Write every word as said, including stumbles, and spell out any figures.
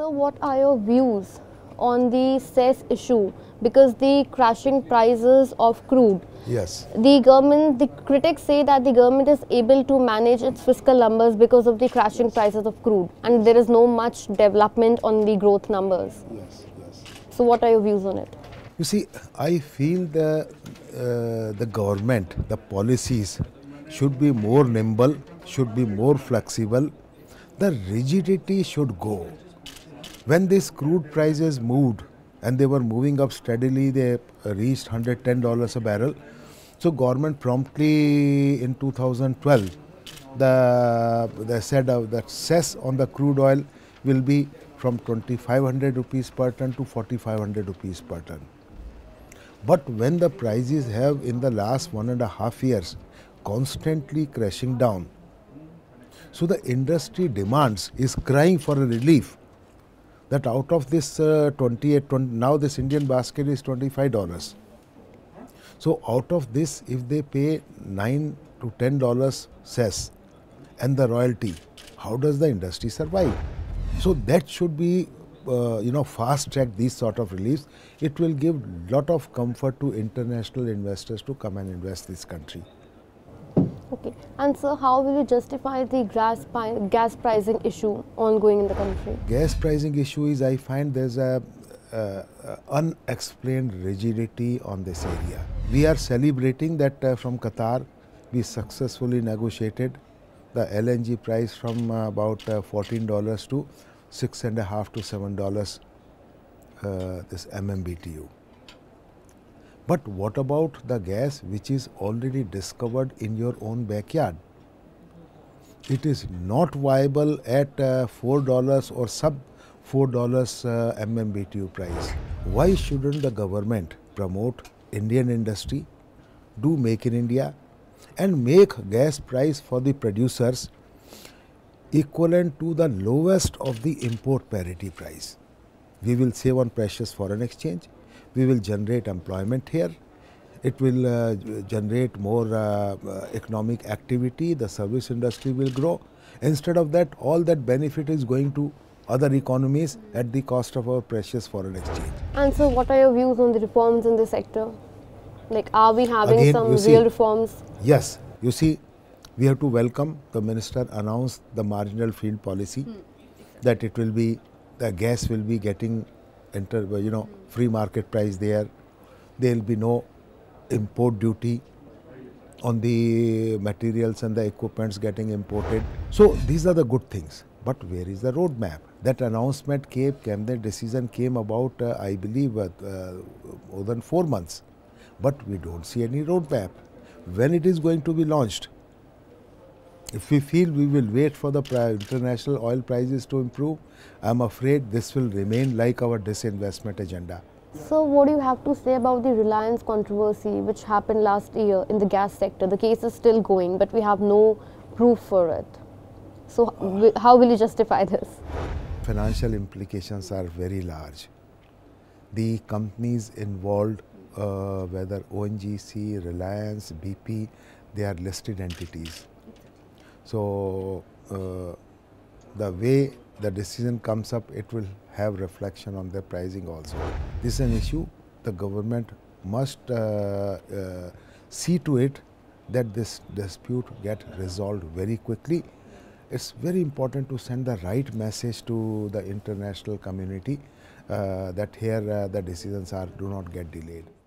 So what are your views on the cess issue? Because the crashing prices of crude, Yes. the government, the critics say that the government is able to manage its fiscal numbers because of the crashing prices of crude, and there is no much development on the growth numbers. Yes, yes. So what are your views on it? You see, I feel the, uh, the government, the policies should be more nimble, should be more flexible. The rigidity should go. When these crude prices moved and they were moving up steadily, they reached one hundred ten dollars a barrel. So government promptly in two thousand twelve, the, they said uh, that cess on the crude oil will be from twenty-five hundred rupees per ton to forty-five hundred rupees per ton. But when the prices have in the last one and a half years constantly crashing down, so the industry demands is crying for a relief that out of this uh, twenty-eight, twenty, now this Indian basket is twenty-five dollars. So out of this, if they pay nine to ten dollars cess and the royalty, how does the industry survive? So that should be, uh, you know, fast track these sort of reliefs. It will give lot of comfort to international investors to come and invest this country. Okay, and so how will you justify the gas, gas pricing issue ongoing in the country? Gas pricing issue is, I find there's a uh, uh, unexplained rigidity on this area. We are celebrating that uh, from Qatar we successfully negotiated the L N G price from uh, about uh, fourteen dollars to six and a half to seven dollars uh, this M M B T U. But what about the gas which is already discovered in your own backyard? It is not viable at uh, four dollars or sub four dollars uh, M M B T U price. Why shouldn't the government promote Indian industry, do Make in India, and make gas price for the producers equivalent to the lowest of the import parity price? We will save on precious foreign exchange. We will generate employment here. It will uh, generate more uh, uh, economic activity. The service industry will grow. Instead of that, all that benefit is going to other economies at the cost of our precious foreign exchange. And so what are your views on the reforms in this sector? Like, are we having Again, some real see, reforms? Yes. You see, we have to welcome the minister announced the marginal field policy, hmm. that it will be, the gas will be getting enter, you know, free market price there. There will be no import duty on the materials and the equipments getting imported. So these are the good things. But where is the roadmap? That announcement came, came the decision came about, uh, I believe, uh, uh, more than four months. But we don't see any roadmap. When it is going to be launched? If we feel we will wait for the international oil prices to improve, I'm afraid this will remain like our disinvestment agenda. So what do you have to say about the Reliance controversy which happened last year in the gas sector? The case is still going, but we have no proof for it. So uh, how will you justify this? Financial implications are very large. The companies involved, uh, whether O N G C, Reliance, B P, they are listed entities. So uh, the way the decision comes up, it will have reflection on their pricing also. This is an issue the government must uh, uh, see to it that this dispute get resolved very quickly. It's very important to send the right message to the international community uh, that here uh, the decisions are do not get delayed.